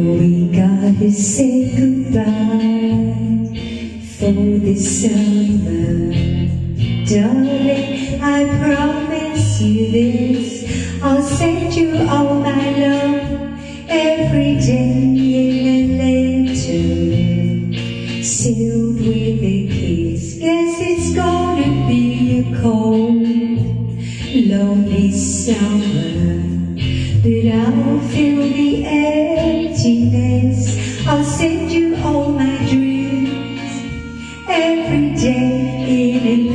we gotta say goodbye for this summer. Darling, I promise you this, I'll send you all my love every day in a letter, sealed with a kiss. Guess it's gonna be a cold, lonely summer, but I'll feel the emptiness. I'll send you all my dreams every day in a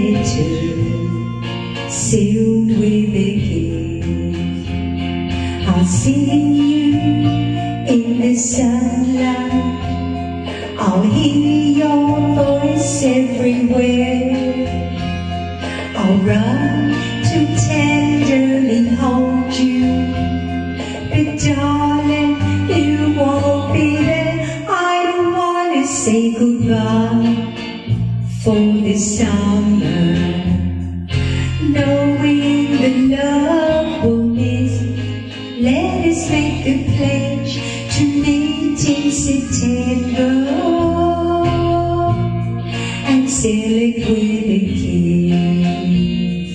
letter, sealed with a kiss. I'll see you in the sunlight, I'll hear your voice everywhere, I'll run to tenderly hold you, but darling, you won't be there. I don't want to say goodbye for this summer, knowing the love will miss. Let us make a pledge to meet in September and seal it with a kiss.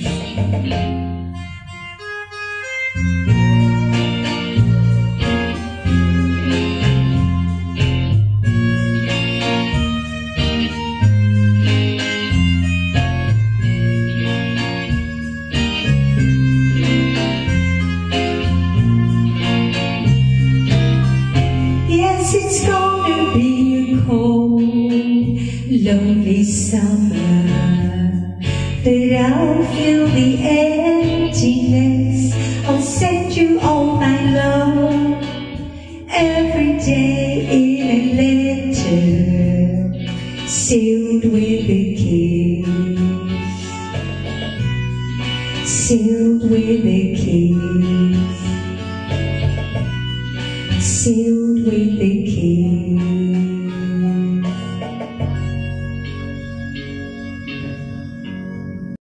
It's gonna be a cold, lonely summer, but I'll feel the emptiness. I'll send you all my love every day in a letter, sealed with a kiss, sealed with a kiss, sealed with a